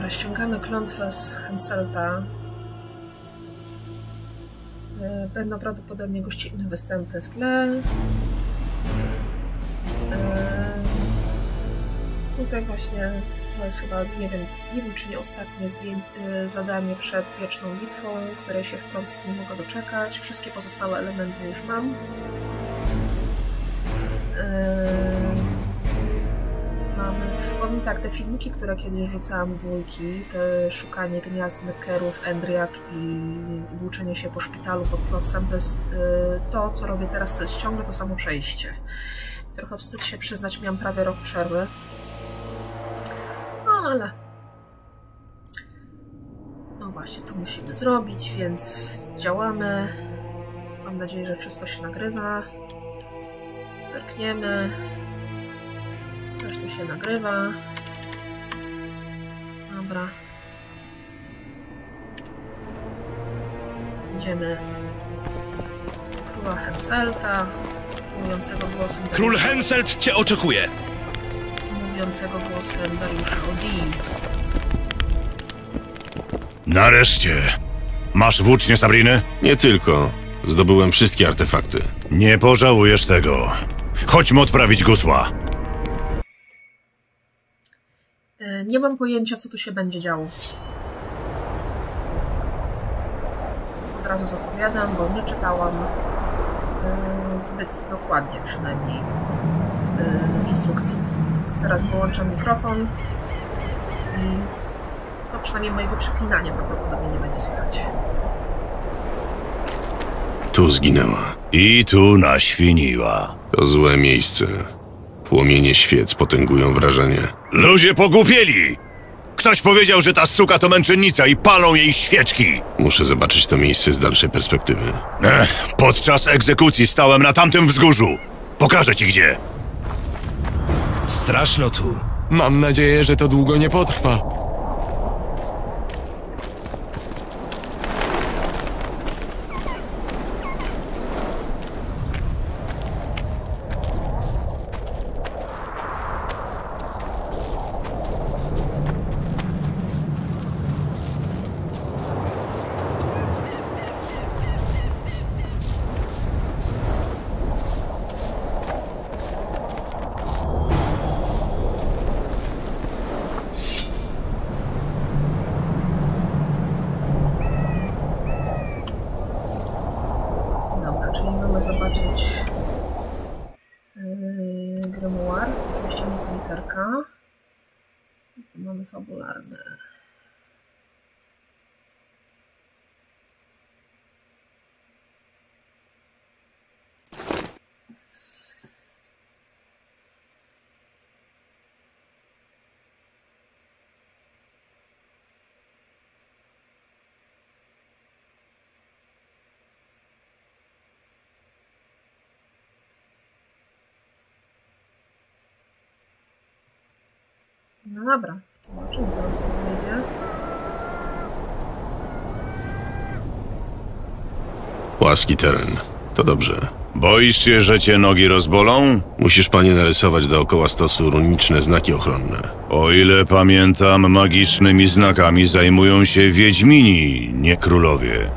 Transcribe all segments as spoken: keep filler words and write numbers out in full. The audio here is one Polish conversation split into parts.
Dobra, ściągamy klątwę z Henselta. Będą prawdopodobnie gościnne występy w tle. Tutaj właśnie to jest chyba, nie wiem, nie wiem czy nie ostatnie zadanie przed Wieczną Bitwą, której się w końcu nie mogę doczekać. Wszystkie pozostałe elementy już mam. Mamy, powiem tak, te filmiki, które kiedyś rzucałam w dwójki, te szukanie gniazd Neckerów, Endriak i włóczenie się po szpitalu pod Flotsam, to jest to, co robię teraz, to jest ciągle to samo przejście. Trochę wstyd się przyznać, miałam prawie rok przerwy. No ale... No właśnie, to musimy zrobić, więc działamy. Mam nadzieję, że wszystko się nagrywa. Zerkniemy. Coś tu się nagrywa. Dobra. Idziemy do króla Henselta, mówiącego głosem... Król Henselt cię oczekuje! Mówiącego głosem Dariusza Odin. Nareszcie! Masz włócznię Sabriny? Nie tylko. Zdobyłem wszystkie artefakty. Nie pożałujesz tego. Chodźmy odprawić gusła. Nie mam pojęcia, co tu się będzie działo. Od razu zapowiadam, bo nie czytałam yy, zbyt dokładnie przynajmniej yy, instrukcji. Więc teraz wyłączam mikrofon i no, przynajmniej mojego przeklinania prawdopodobnie nie będzie słychać. Tu zginęła. I tu naświniła. To złe miejsce. Płomienie świec potęgują wrażenie. Ludzie pogłupieli! Ktoś powiedział, że ta suka to męczennica i palą jej świeczki. Muszę zobaczyć to miejsce z dalszej perspektywy. Ech, podczas egzekucji stałem na tamtym wzgórzu. Pokażę ci gdzie. Straszno tu. Mam nadzieję, że to długo nie potrwa. Fabularne. No dobra. Zobaczymy, co nas tam będzie. Płaski teren. To dobrze. Boisz się, że cię nogi rozbolą? Musisz, panie, narysować dookoła stosu runiczne znaki ochronne. O ile pamiętam, magicznymi znakami zajmują się wiedźmini, nie królowie.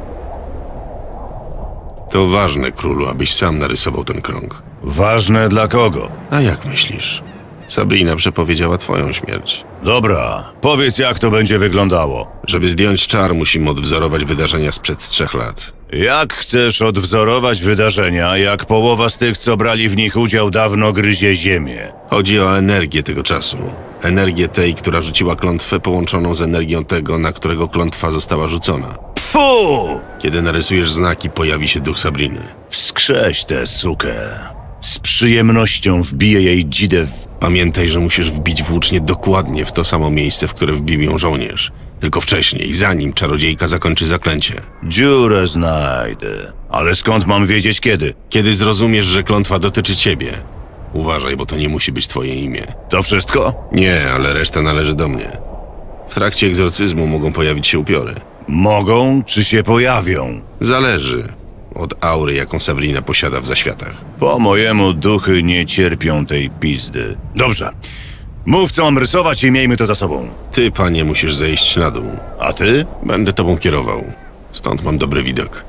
To ważne, królu, abyś sam narysował ten krąg. Ważne dla kogo? A jak myślisz? Sabrina przepowiedziała twoją śmierć. Dobra, powiedz, jak to będzie wyglądało. Żeby zdjąć czar, musimy odwzorować wydarzenia sprzed trzech lat. Jak chcesz odwzorować wydarzenia, jak połowa z tych, co brali w nich udział, dawno gryzie ziemię? Chodzi o energię tego czasu. Energię tej, która rzuciła klątwę, połączoną z energią tego, na którego klątwa została rzucona. Pfu! Kiedy narysujesz znaki, pojawi się duch Sabriny. Wskrześ tę sukę. Z przyjemnością wbiję jej dzidę w... Pamiętaj, że musisz wbić włócznie dokładnie w to samo miejsce, w które wbił ją żołnierz. Tylko wcześniej, zanim czarodziejka zakończy zaklęcie. Dziurę znajdę. Ale skąd mam wiedzieć kiedy? Kiedy zrozumiesz, że klątwa dotyczy ciebie. Uważaj, bo to nie musi być twoje imię. To wszystko? Nie, ale reszta należy do mnie. W trakcie egzorcyzmu mogą pojawić się upiory. Mogą, czy się pojawią? Zależy od aury, jaką Sabrina posiada w zaświatach. Po mojemu duchy nie cierpią tej pizdy. Dobrze. Mów, co mam rysować i miejmy to za sobą. Ty, panie, musisz zejść na dół. A ty? Będę tobą kierował. Stąd mam dobry widok.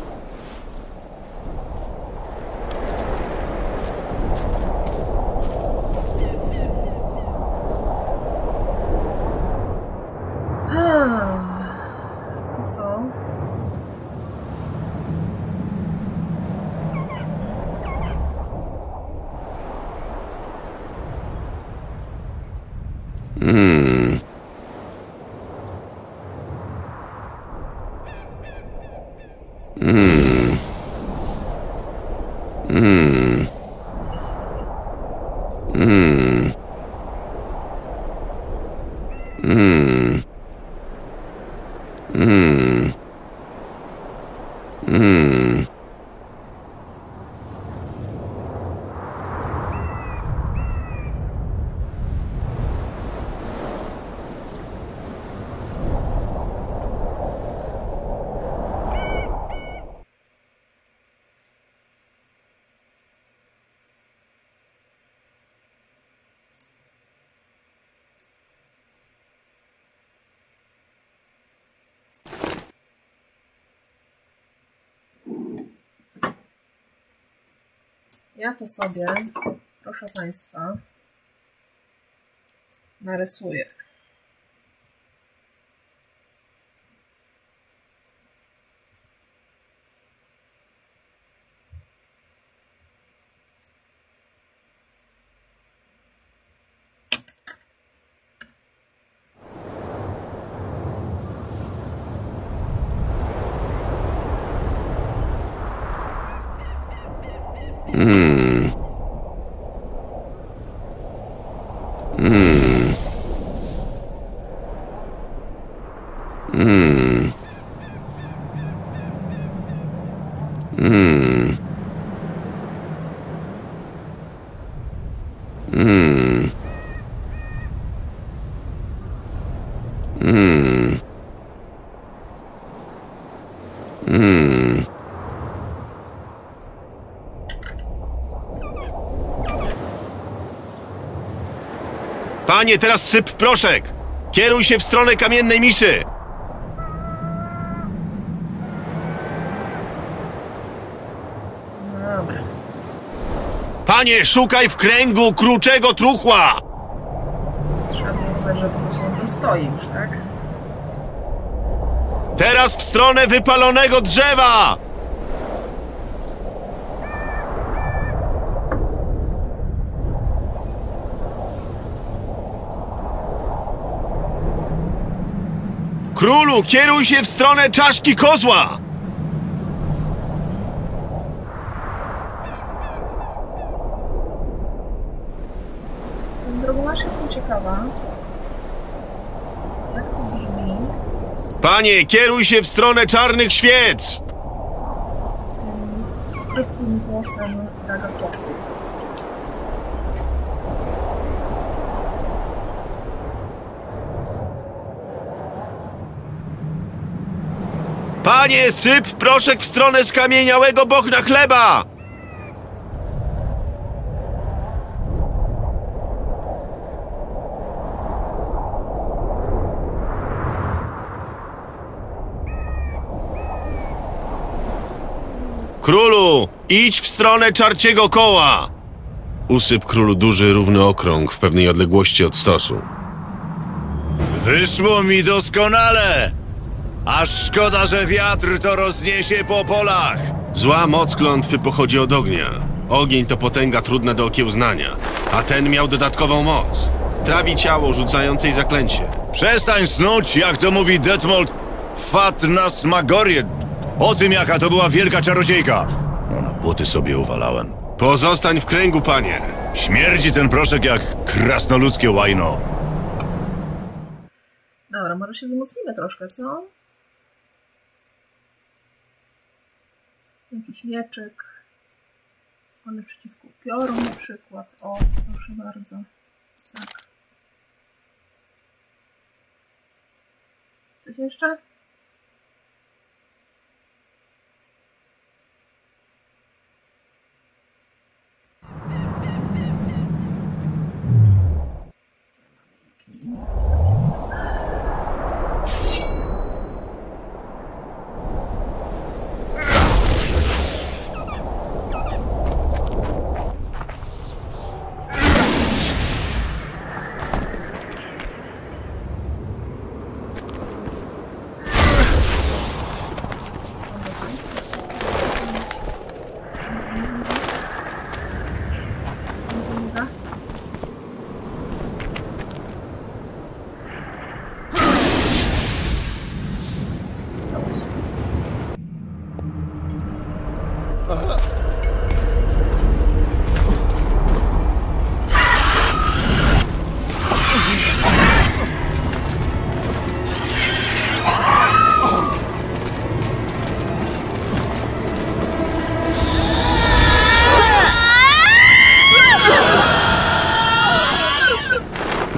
To co? Hmm. Hmm. Hmm. Hmm. Hmm. Hmm. Hmm. Ja to sobie, proszę Państwa, narysuję. Hmm. Hmm. Hmm. Hmm. Hmm. Hmm. Hmm. Panie, teraz syp proszek! Kieruj się w stronę kamiennej miszy! Dobra. Panie, szukaj w kręgu kruczego truchła! Trzeba było uznać, że pod osłonkiem stoi już, tak? Teraz w stronę wypalonego drzewa! Królu, kieruj się w stronę czaszki kozła! Swoją drogą aż jestem ciekawa, jak to brzmi Panie, kieruj się w stronę czarnych świec! tym chrypkim głosem Dagatoku. Panie, syp proszek w stronę skamieniałego bochna chleba! Królu, idź w stronę czarciego koła! Usyp królu duży, równy okrąg w pewnej odległości od stosu. Wyszło mi doskonale! Aż szkoda, że wiatr to rozniesie po polach. Zła moc klątwy pochodzi od ognia. Ogień to potęga trudna do okiełznania, a ten miał dodatkową moc. Trawi ciało rzucającej zaklęcie. Przestań snuć, jak to mówi Detmold, Fatnasmagorie. O tym, jaka to była wielka czarodziejka. No na buty sobie uwalałem. Pozostań w kręgu, panie. Śmierdzi ten proszek jak krasnoludzkie łajno. Dobra, może się wzmocnimy troszkę, co? Jakiś mieczyk. One przeciwko upiorom na przykład. O, proszę bardzo. Tak. Coś jeszcze?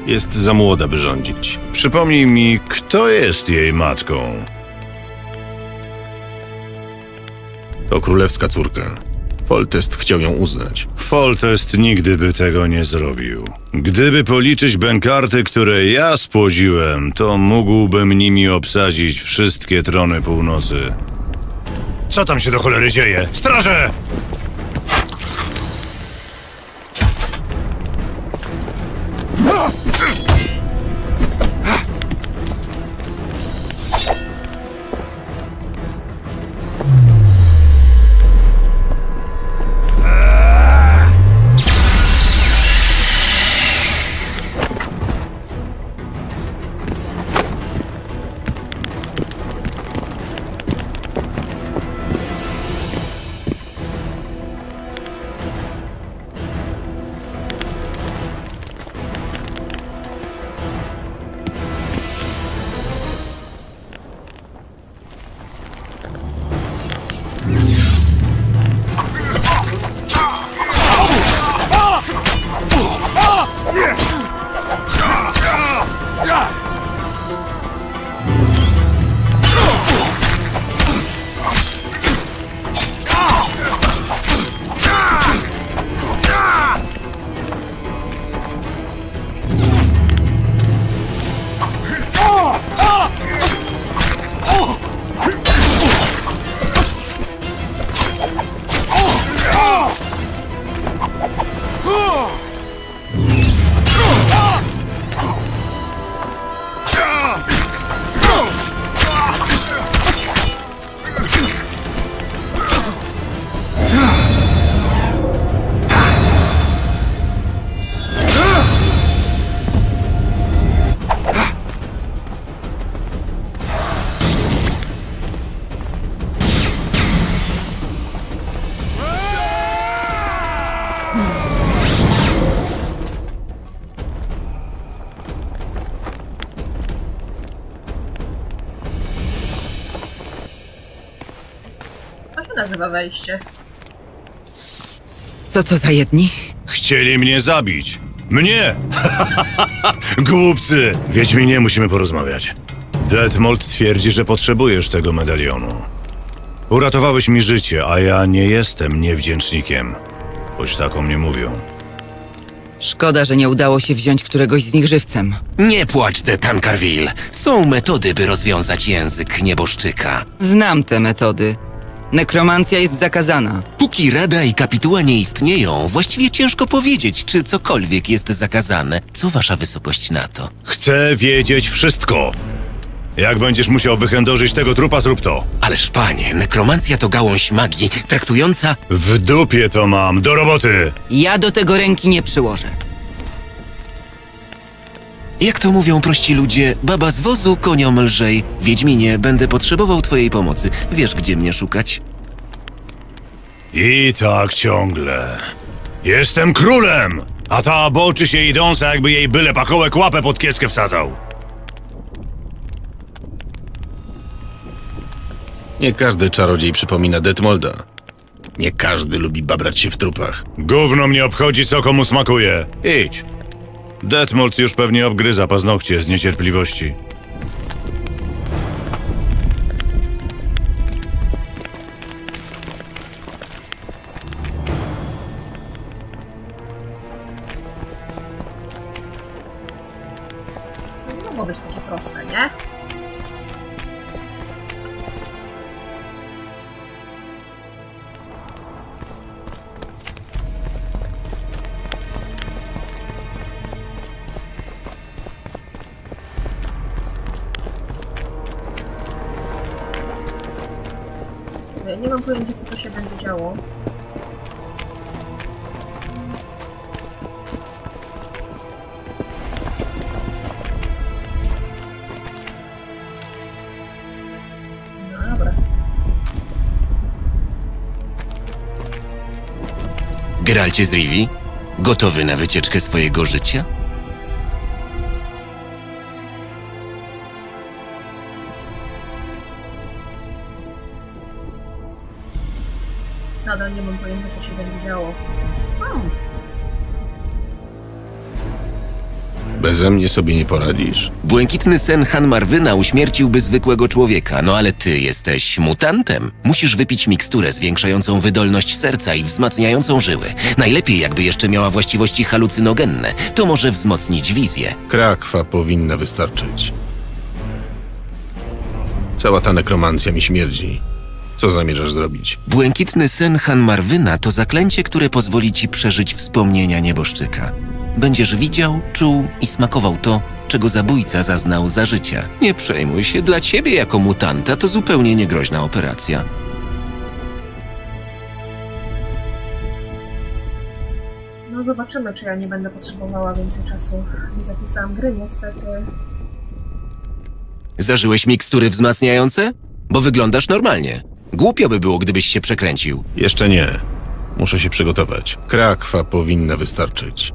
Jest za młoda, by rządzić. Przypomnij mi, kto jest jej matką? To królewska córka. Foltest chciał ją uznać. Foltest nigdy by tego nie zrobił. Gdyby policzyć bękarty, które ja spłodziłem, to mógłbym nimi obsadzić wszystkie trony północy. Co tam się do cholery dzieje? Straże! Nazywa wejście. Co to za jedni? Chcieli mnie zabić. Mnie! Głupcy! Wiedźminie, musimy porozmawiać. Detmold twierdzi, że potrzebujesz tego medalionu. Uratowałeś mi życie, a ja nie jestem niewdzięcznikiem. Choć tak o mnie mówią. Szkoda, że nie udało się wziąć któregoś z nich żywcem. Nie płacz, de Tancarville. Są metody, by rozwiązać język nieboszczyka. Znam te metody. Nekromancja jest zakazana. Póki Rada i Kapituła nie istnieją, właściwie ciężko powiedzieć, czy cokolwiek jest zakazane. Co wasza wysokość na to? Chcę wiedzieć wszystko. Jak będziesz musiał wychędożyć tego trupa, zrób to. Ależ panie, nekromancja to gałąź magii, traktująca... W dupie to mam, do roboty! Ja do tego ręki nie przyłożę. Jak to mówią prości ludzie, baba z wozu koniom lżej. Wiedźminie, będę potrzebował twojej pomocy. Wiesz, gdzie mnie szukać? I tak ciągle. Jestem królem! A ta boczy się idąca, jakby jej byle pachołek łapę pod kieskę wsadzał. Nie każdy czarodziej przypomina Detmolda. Nie każdy lubi babrać się w trupach. Gówno mnie obchodzi, co komu smakuje. Idź. Detmold już pewnie obgryza paznokcie z niecierpliwości. Nie mogło być takie proste, nie? Nie mam pojęcia, co tu się będzie działo. No dobra. Geralcie z Rivii? Gotowy na wycieczkę swojego życia? Nadal nie mam pojęcia, co się będzie działo. Hmm. Beze mnie sobie nie poradzisz? Błękitny sen Han Marwyna uśmierciłby zwykłego człowieka, no ale ty jesteś mutantem. Musisz wypić miksturę zwiększającą wydolność serca i wzmacniającą żyły. Najlepiej jakby jeszcze miała właściwości halucynogenne. To może wzmocnić wizję. Krakwa powinna wystarczyć. Cała ta nekromancja mi śmierdzi. Co zamierzasz zrobić? Błękitny sen Han Marwyna to zaklęcie, które pozwoli ci przeżyć wspomnienia nieboszczyka. Będziesz widział, czuł i smakował to, czego zabójca zaznał za życia. Nie przejmuj się, dla ciebie jako mutanta to zupełnie niegroźna operacja. No zobaczymy, czy ja nie będę potrzebowała więcej czasu. Nie zapisałam gry, niestety. Zażyłeś mikstury wzmacniające? Bo wyglądasz normalnie. Głupio by było, gdybyś się przekręcił. Jeszcze nie. Muszę się przygotować. Krakwa powinna wystarczyć.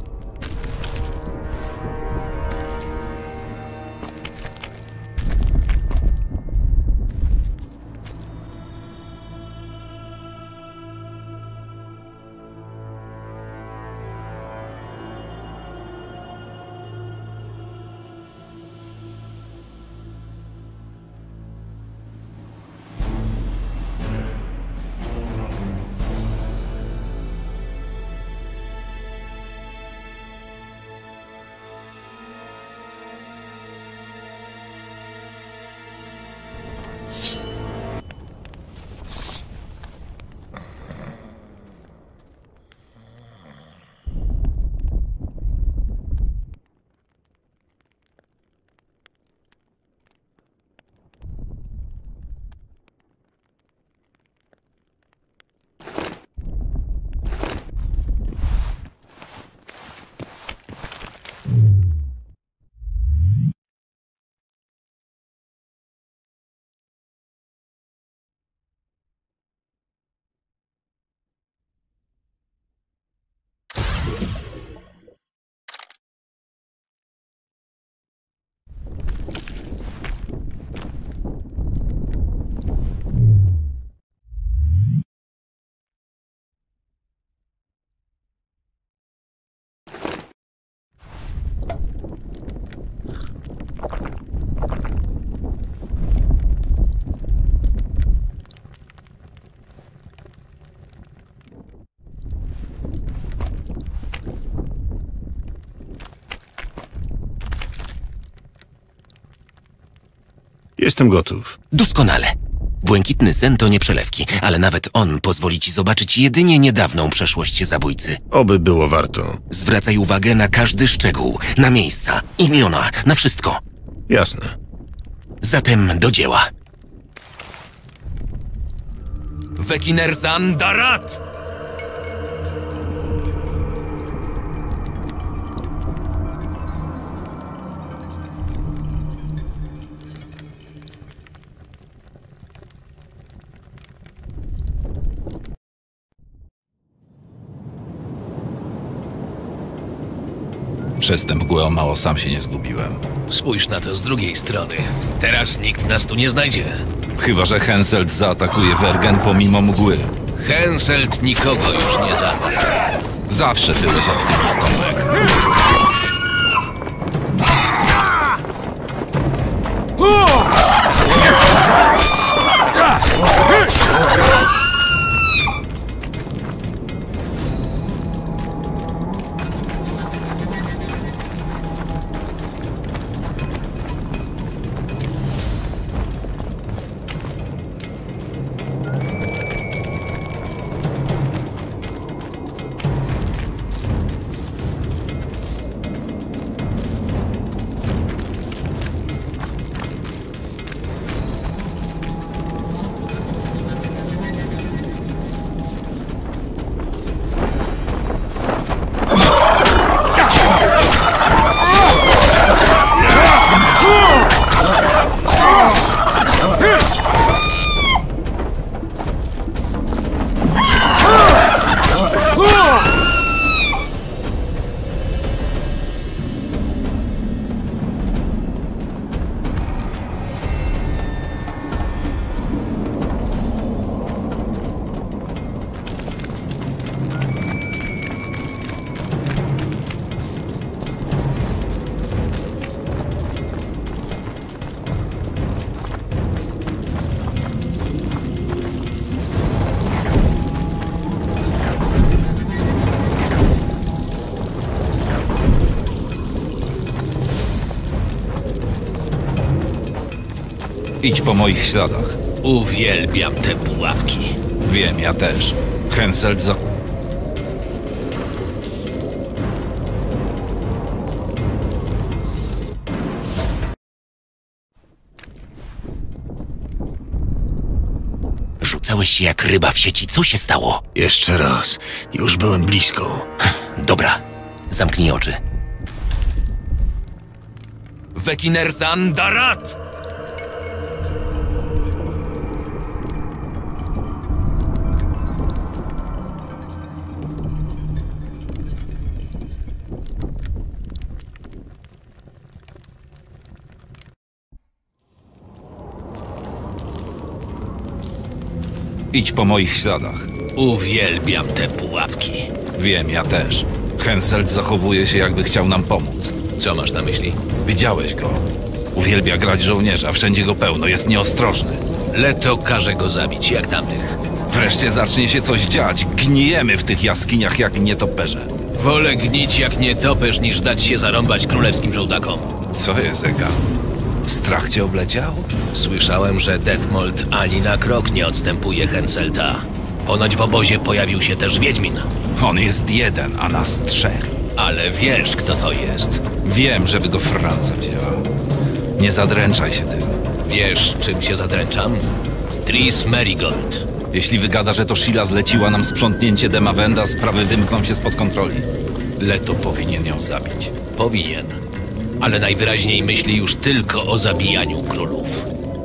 Jestem gotów. Doskonale. Błękitny sen to nie przelewki, ale nawet on pozwoli ci zobaczyć jedynie niedawną przeszłość zabójcy. Oby było warto. Zwracaj uwagę na każdy szczegół, na miejsca, imiona, na wszystko. Jasne. Zatem do dzieła. Vekinerzan Darat! Przez tę mgłę o mało sam się nie zgubiłem. Spójrz na to z drugiej strony. Teraz nikt nas tu nie znajdzie. Chyba że Henselt zaatakuje Wergen pomimo mgły. Henselt nikogo już nie zaatakuje. Zawsze byłeś aktywistą. Idź po moich śladach. Uwielbiam te pułapki. Wiem, ja też. Henselt za... Rzucałeś się jak ryba w sieci. Co się stało? Jeszcze raz. Już byłem blisko. Dobra, zamknij oczy. Vekinerzan Darat! Idź po moich śladach. Uwielbiam te pułapki. Wiem, ja też. Henselt zachowuje się, jakby chciał nam pomóc. Co masz na myśli? Widziałeś go. Uwielbia grać żołnierza, wszędzie go pełno, jest nieostrożny. Leto każe go zabić, jak tamtych. Wreszcie zacznie się coś dziać. Gnijemy w tych jaskiniach jak nietoperze. Wolę gnić jak nietoperz, niż dać się zarąbać królewskim żołdakom. Co jest, Ega? Strach cię obleciał? Słyszałem, że Detmold ani na krok nie odstępuje Henselta. Ponoć w obozie pojawił się też Wiedźmin. On jest jeden, a nas trzech. Ale wiesz, kto to jest. Wiem, żeby go Franca wzięła. Nie zadręczaj się tym. Wiesz, czym się zadręczam? Tris Merigold. Jeśli wygada, że to Sheila zleciła nam sprzątnięcie Demawenda, sprawy wymkną się spod kontroli. Leto powinien ją zabić. Powinien. Ale najwyraźniej myśli już tylko o zabijaniu królów.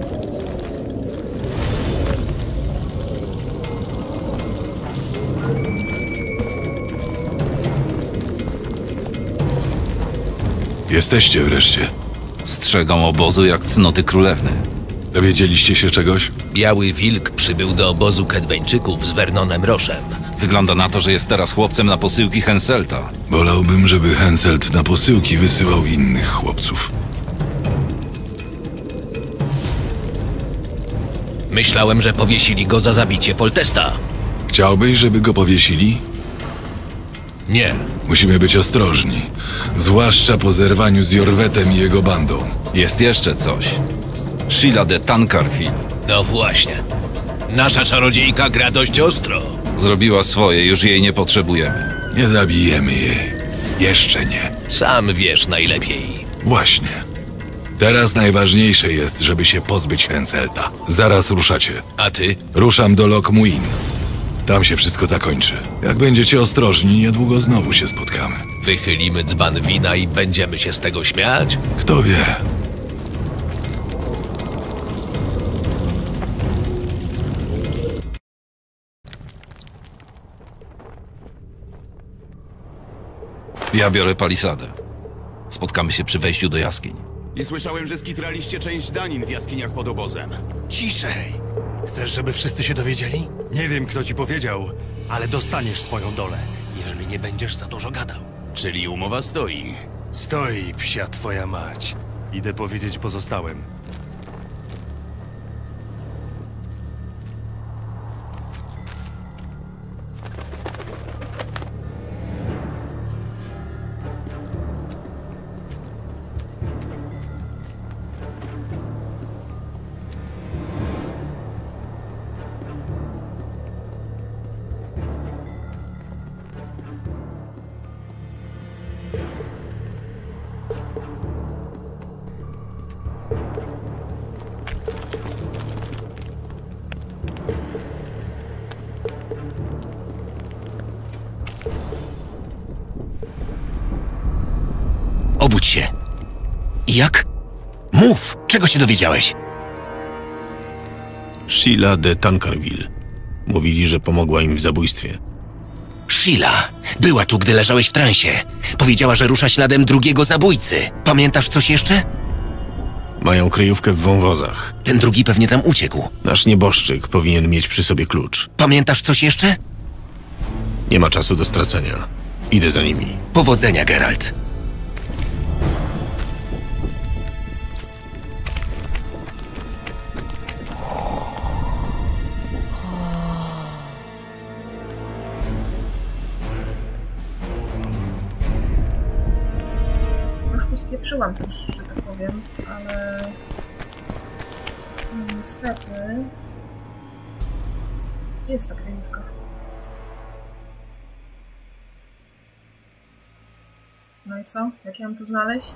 Jesteście wreszcie. Strzegą obozu jak cnoty królewny. Dowiedzieliście się czegoś? Biały Wilk przybył do obozu Kedweńczyków z Vernonem Roszem. Wygląda na to, że jest teraz chłopcem na posyłki Henselta. Wolałbym, żeby Henselt na posyłki wysyłał innych chłopców. Myślałem, że powiesili go za zabicie Foltesta. Chciałbyś, żeby go powiesili? Nie. Musimy być ostrożni. Zwłaszcza po zerwaniu z Jorwetem i jego bandą. Jest jeszcze coś. Sheila de Tancarville. No właśnie. Nasza czarodziejka gra dość ostro. Zrobiła swoje, już jej nie potrzebujemy. Nie zabijemy jej. Jeszcze nie. Sam wiesz najlepiej. Właśnie. Teraz najważniejsze jest, żeby się pozbyć Henselta. Zaraz ruszacie. A ty? Ruszam do Loch Muin. Tam się wszystko zakończy. Jak będziecie ostrożni, niedługo znowu się spotkamy. Wychylimy dzban wina i będziemy się z tego śmiać? Kto wie? Ja biorę palisadę. Spotkamy się przy wejściu do jaskiń. I słyszałem, że skitraliście część danin w jaskiniach pod obozem. Ciszej! Chcesz, żeby wszyscy się dowiedzieli? Nie wiem, kto ci powiedział, ale dostaniesz swoją dolę, jeżeli nie będziesz za dużo gadał. Czyli umowa stoi. Stoi, psia twoja mać. Idę powiedzieć pozostałym. Obudź się. Jak? Mów! Czego się dowiedziałeś? Sheila de Tancarville. Mówili, że pomogła im w zabójstwie. Sheila była tu, gdy leżałeś w transie. Powiedziała, że rusza śladem drugiego zabójcy. Pamiętasz coś jeszcze? Mają kryjówkę w wąwozach. Ten drugi pewnie tam uciekł. Nasz nieboszczyk powinien mieć przy sobie klucz. Pamiętasz coś jeszcze? Nie ma czasu do stracenia. Idę za nimi. Powodzenia, Geralt. Spieprzyłam też, że tak powiem, ale No, niestety... Gdzie jest ta kryjówka? No i co? Jak ja mam tu znaleźć?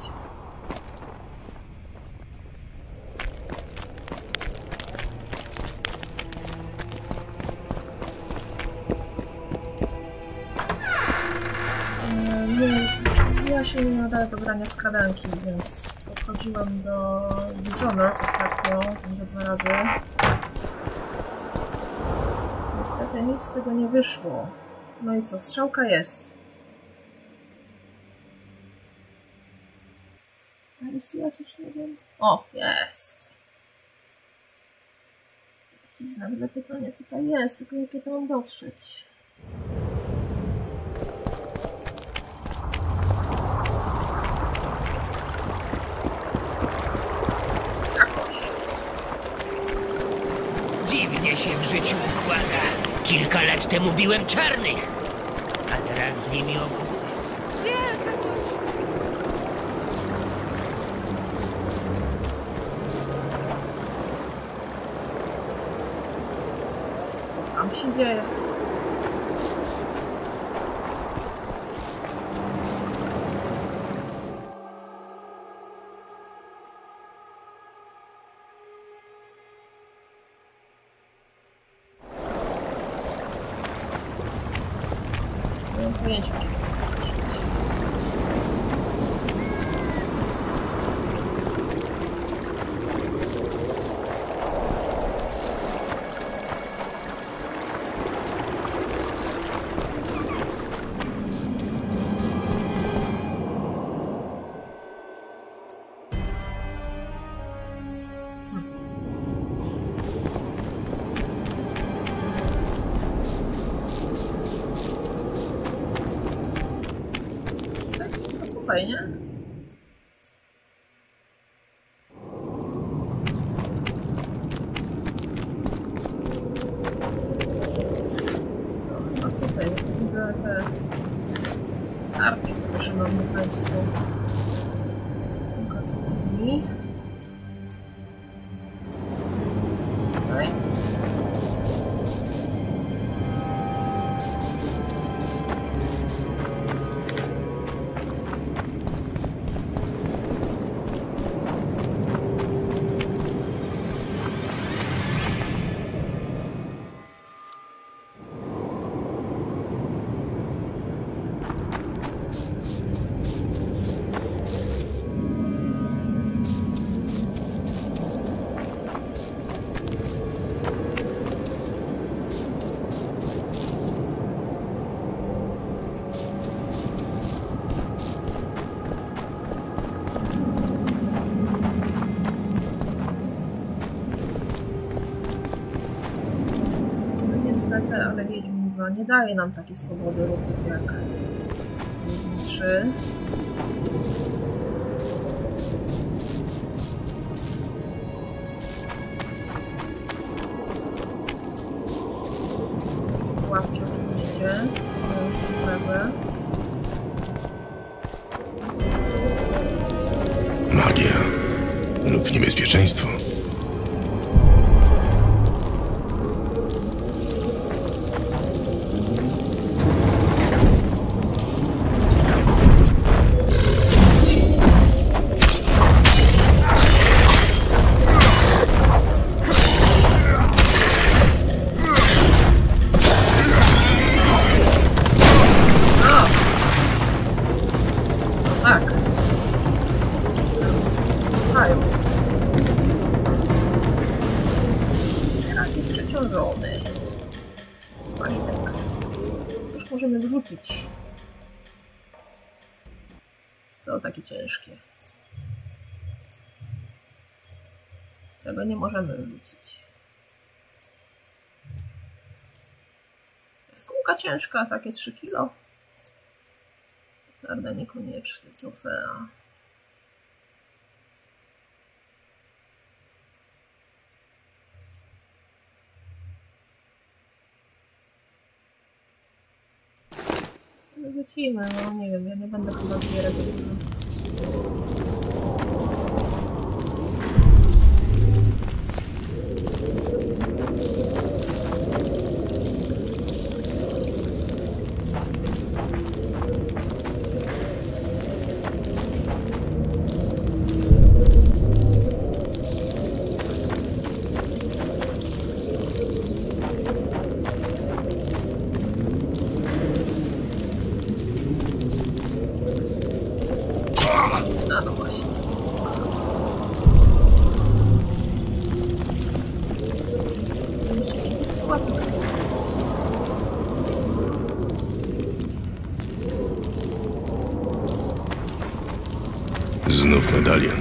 Ja się nie nadaję do grania w skradanki, więc podchodziłam do Dishonored ostatnio, tam za dwa razy. Niestety nic z tego nie wyszło. No i co? Strzałka jest. A jest tu jakiś, nie wiem... O, jest! Jakiś znak zapytania tutaj jest, tylko jak ja tam mam dotrzeć? Dziwnie się w życiu układa. Kilka lat temu biłem czarnych, a teraz z nimi obozuję. Co tam się dzieje? Pojęcia. Nie? No, chyba tutaj widzę te arki, które szanowni państwo gotowni. Tutaj. Niestety, ale Wiedźmin dwa nie daje nam takiej swobody ruchów jak Wiedźmin trzy. Łapki oczywiście, za imprezę. Magia lub niebezpieczeństwo. Co takie ciężkie? Tego nie możemy wyrzucić. Jaskółka ciężka, takie trzy kilo. Prawda, niekoniecznie. Trofea. Wrócimy, no nie wiem, ja nie będę chyba zbierać za dużo. Znów medalion.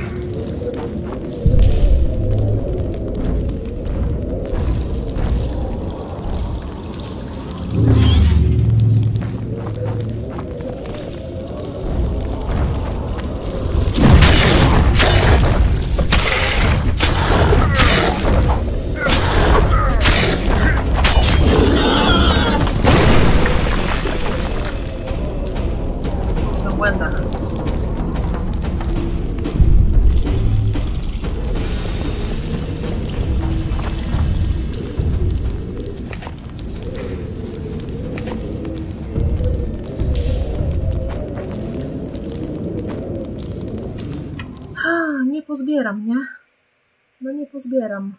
Nie pozbieram, nie? No nie pozbieram.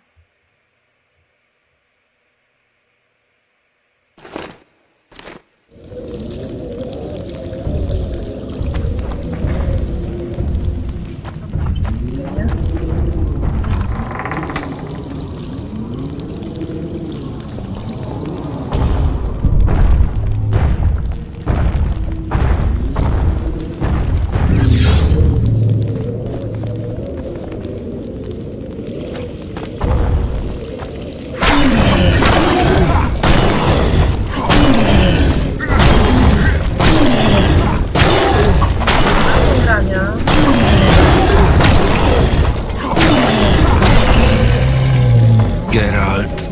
Geralt.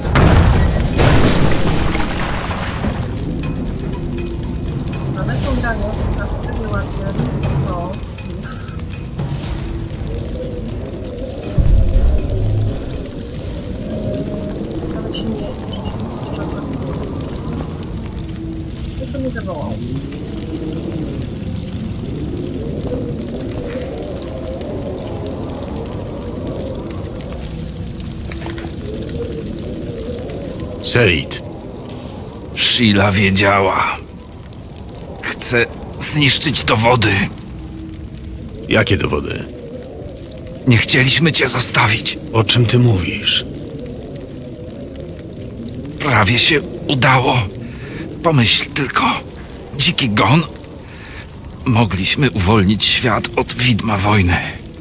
Za taką granią na wtedy łatwiej jest to już. Nawet się nie Ktoś to mnie zawołał. Serit. Sheila wiedziała. Chce zniszczyć dowody. Jakie dowody? Nie chcieliśmy cię zostawić. O czym ty mówisz? Prawie się udało. Pomyśl tylko. Dziki gon. Mogliśmy uwolnić świat od widma wojny.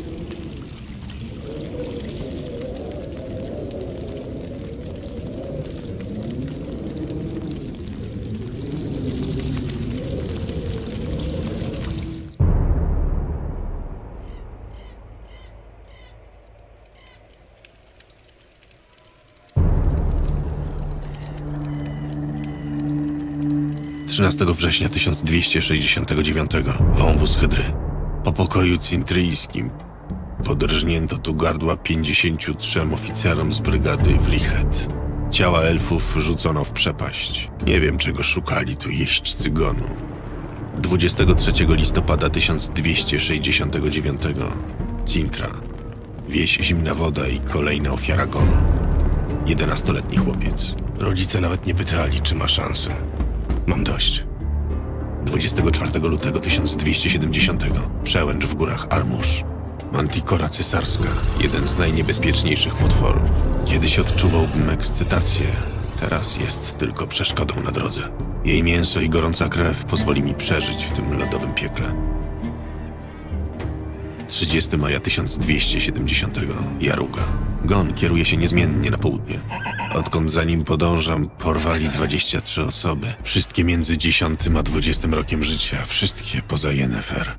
trzynastego września tysiąc dwieście sześćdziesiątego dziewiątego wąwóz Hydry. Po pokoju cintryjskim podrżnięto tu gardła pięćdziesięciu trzem oficerom z brygady Wlihet. Ciała elfów rzucono w przepaść. Nie wiem, czego szukali tu jeźdźcy gonu. dwudziestego trzeciego listopada tysiąc dwieście sześćdziesiątego dziewiątego Cintra. Wieś Zimna Woda i kolejna ofiara gonu. jedenastoletni chłopiec. Rodzice nawet nie pytali, czy ma szansę. Mam dość. dwudziestego czwartego lutego tysiąc dwieście siedemdziesiątego Przełęcz w górach Armusz. Mantikora cesarska. Jeden z najniebezpieczniejszych potworów. Kiedyś odczuwałbym ekscytację. Teraz jest tylko przeszkodą na drodze. Jej mięso i gorąca krew pozwoli mi przeżyć w tym lodowym piekle. trzydziestego maja tysiąc dwieście siedemdziesiątego Jaruga. Gon kieruje się niezmiennie na południe. Odkąd za nim podążam, porwali dwadzieścia trzy osoby. Wszystkie między dziesiątym a dwudziestym rokiem życia. Wszystkie poza Yennefer.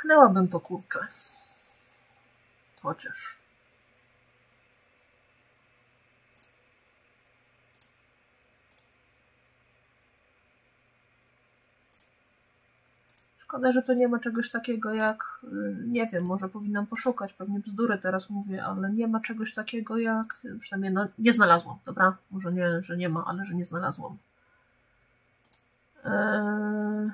Pchnęłabym to, kurczę. Chociaż. Szkoda, że to nie ma czegoś takiego jak, nie wiem, może powinnam poszukać, pewnie bzdury teraz mówię, ale nie ma czegoś takiego jak, przynajmniej no, nie znalazłam, dobra? Może nie, że nie ma, ale że nie znalazłam. Eee...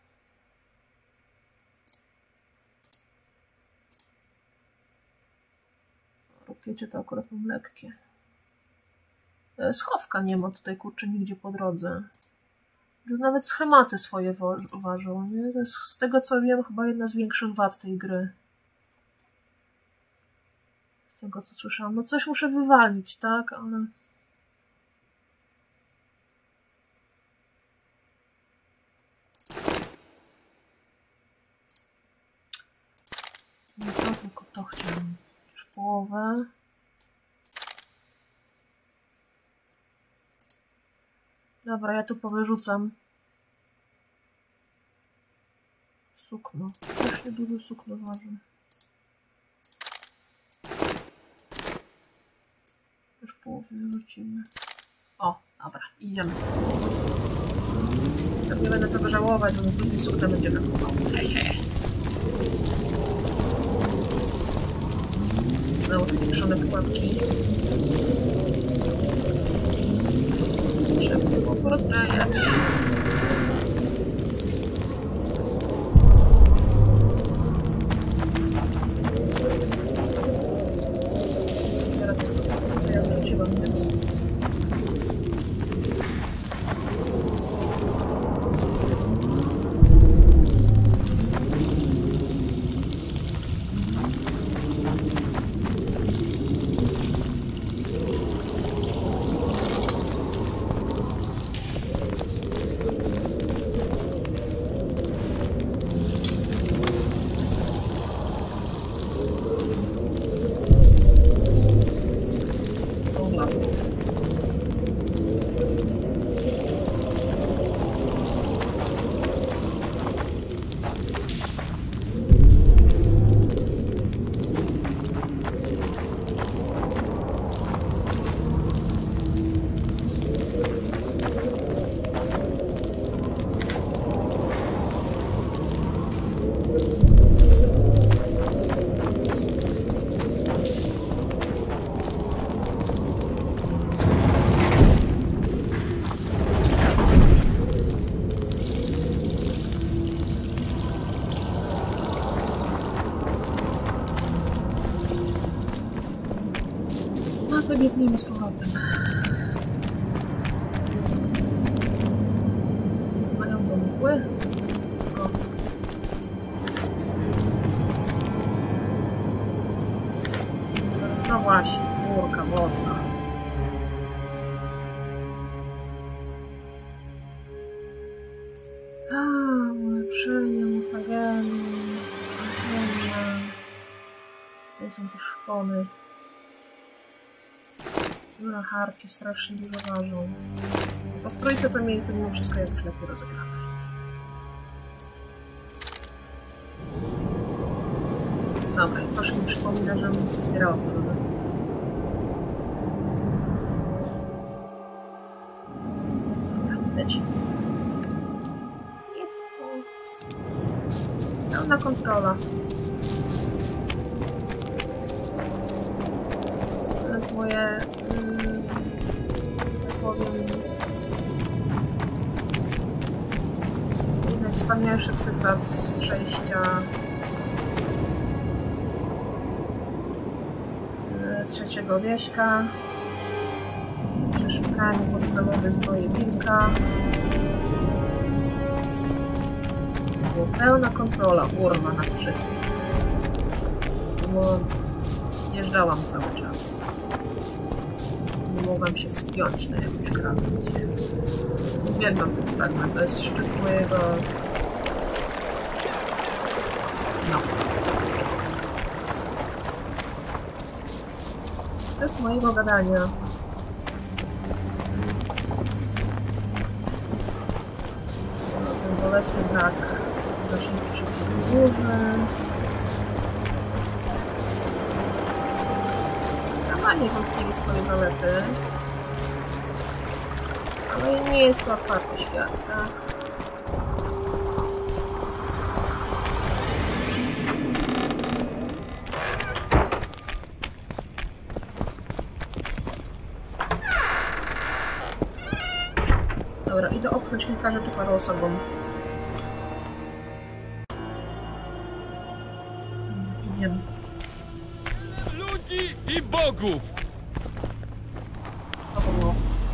Rupiecie to akurat mam lekkie. Eee, schowka nie ma tutaj, kurczę, nigdzie po drodze. Nawet schematy swoje ważą, nie? To jest, z tego co wiem, chyba jedna z większych wad tej gry. Z tego co słyszałam. No coś muszę wywalić, tak? Ale... No to tylko to chciałam. Już połowę. Dobra, ja tu powyrzucam sukno. Strasznie dużo sukno waży. Już połowę wyrzucimy. O, dobra, idziemy. Tak nie będę tego żałować, bo później sukno będziemy kupował. Hej, hej. Znowu takie piszone pułapki. Trzeba było porozbrajać. Zabiera to, to, co ja wrzuciłam. Biegniemy z powrotem. Mają do mgły. O. Teraz no właśnie, górka wodna. A, ulepszenie, mutageny, alchemia. Tutaj są te szpony. Na harki strasznie dużo ważą. To w trójce to mieli to mimo wszystko jakoś lepiej rozegrane. Dobra, i proszę mi przypomina, że nic nie zbierała po drodze. Dobra, leci. Pełna kontrola. Teraz moje powiem, najwspanialszy cytat z przejścia trzeciego wieśka przy szukaniu podstawowej zbroi wilka. Była pełna kontrola, urma nad wszystkim. Bo zjeżdżałam cały czas. Nie mogłam się spiąć na jakąś krawędź. Uwielbiam ten fragment, to jest szczyt mojego... No. Szczyt mojego gadania. No, ten bolesny brak znaczników szybkiej burzy. Ma niewątpliwie swoje zalety. Ale nie jest to otwarty świat, tak? Dobra, idę opchnąć kilka rzeczy paru osobom. Idziemy. Ludzi i bogów! To było.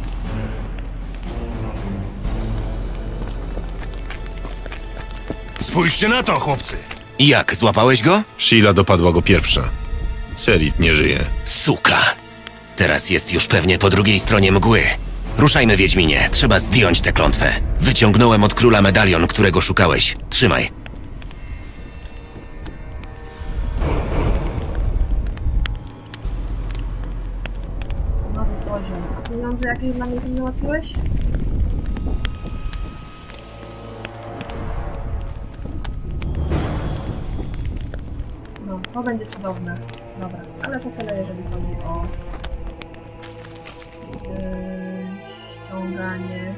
Spójrzcie na to, chłopcy! Jak, złapałeś go? Sheila dopadła go pierwsza. Serit nie żyje. Suka! Teraz jest już pewnie po drugiej stronie mgły. Ruszajmy, Wiedźminie. Trzeba zdjąć tę klątwę. Wyciągnąłem od króla medalion, którego szukałeś. Trzymaj. Nowy poziom. A pieniądze jakie dla mnie nie załatwiłeś? No, to będzie cudowne. Dobra, ale to tyle, jeżeli chodzi o yy, ściąganie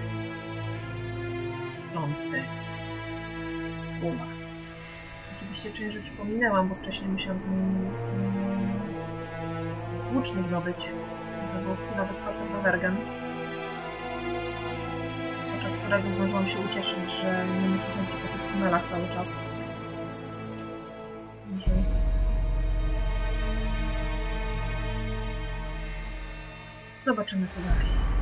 klątwy z kula. Oczywiście część rzeczy pominęłam, bo wcześniej musiałam ten yy, włócznie zdobyć. To było chwila wyspa Centowergen, podczas którego zdążyłam się ucieszyć, że nie muszę chodzić po tych tunelach cały czas. Że... Zobaczymy, co dalej.